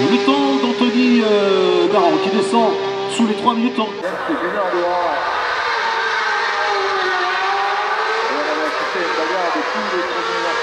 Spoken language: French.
Le temps d'Anthony Daran qui descend sous les 3 minutes. C'est Gunnar dehors. Et on va assister à une bagarre de tous les premiers